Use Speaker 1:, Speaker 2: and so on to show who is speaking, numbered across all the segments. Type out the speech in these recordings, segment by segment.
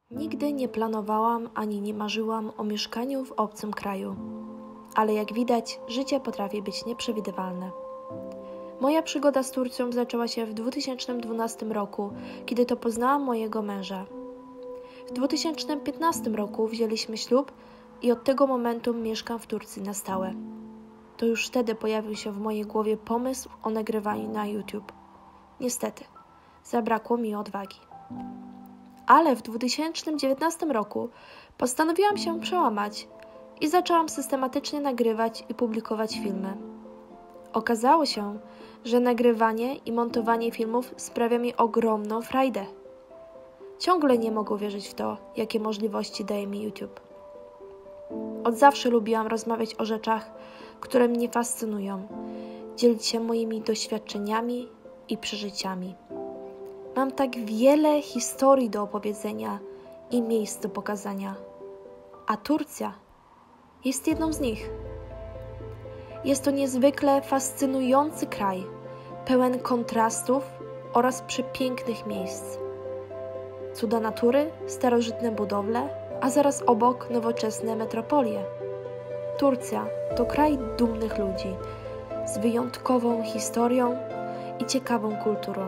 Speaker 1: Nigdy nie planowałam ani nie marzyłam o mieszkaniu w obcym kraju, ale jak widać, życie potrafi być nieprzewidywalne. Moja przygoda z Turcją zaczęła się w 2012 roku, kiedy to poznałam mojego męża. W 2015 roku wzięliśmy ślub i od tego momentu mieszkam w Turcji na stałe. To już wtedy pojawił się w mojej głowie pomysł o nagrywaniu na YouTube. Niestety, zabrakło mi odwagi. Ale w 2019 roku postanowiłam się przełamać i zaczęłam systematycznie nagrywać i publikować filmy. Okazało się, że nagrywanie i montowanie filmów sprawia mi ogromną frajdę. Ciągle nie mogę wierzyć w to, jakie możliwości daje mi YouTube. Od zawsze lubiłam rozmawiać o rzeczach, które mnie fascynują, dzielić się moimi doświadczeniami i przeżyciami. Mam tak wiele historii do opowiedzenia i miejsc do pokazania, a Turcja jest jedną z nich. Jest to niezwykle fascynujący kraj, pełen kontrastów oraz przepięknych miejsc. Cuda natury, starożytne budowle, a zaraz obok nowoczesne metropolie. Turcja to kraj dumnych ludzi, z wyjątkową historią i ciekawą kulturą.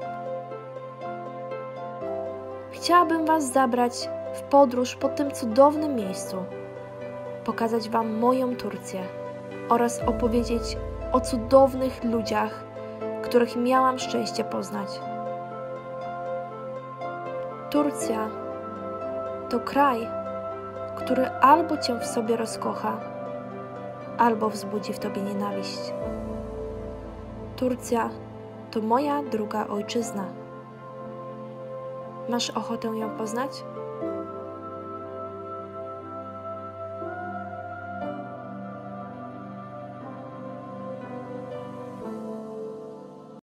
Speaker 1: Chciałabym Was zabrać w podróż po tym cudownym miejscu, pokazać Wam moją Turcję oraz opowiedzieć o cudownych ludziach, których miałam szczęście poznać. Turcja to kraj, który albo Cię w sobie rozkocha, albo wzbudzi w Tobie nienawiść. Turcja to moja druga ojczyzna. Masz ochotę ją poznać?